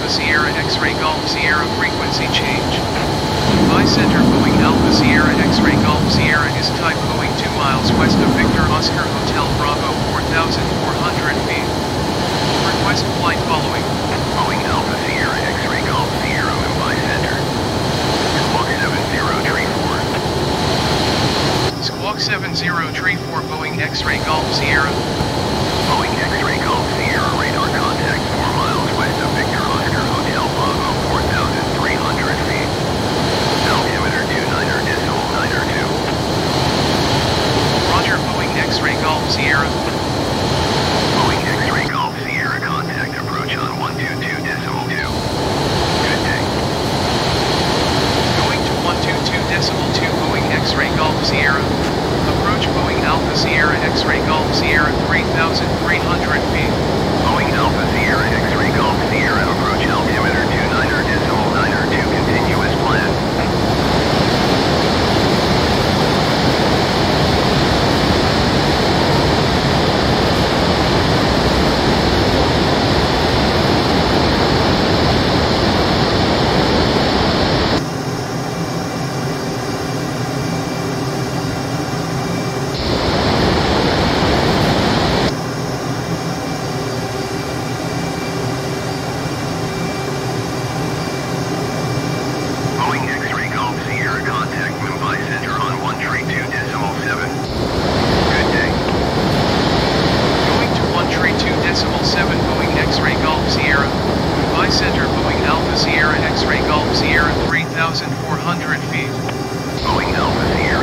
Sierra X-ray Golf Sierra frequency change. Mumbai Center Boeing Alpha Sierra X-ray Golf Sierra is type Boeing 2 miles west of Victor Oscar Hotel Bravo 4,400 feet. Request flight following. Boeing Alpha Sierra X-ray Golf Sierra Mumbai Center. Squawk 7034 Boeing X-ray Golf Sierra. Boeing X-ray Golf Sierra radar contact 4 miles west of Victor Oscar Hotel Bravo 4,300 feet. Altimeter 29.902. Roger, Boeing X-ray Golf Sierra. Boeing X-ray Golf Sierra contact approach on 122.2. Good day. Going to 122.2 Boeing X-ray Golf Sierra. Approach Boeing Alpha Sierra X-ray Golf Sierra 3,300 feet. Boeing Alpha Sierra X-ray Golf Sierra approach altimeter 29.902 continuous plan. Center Boeing Alpha Sierra X-ray Golf Sierra 3,400 feet. Boeing Alpha Sierra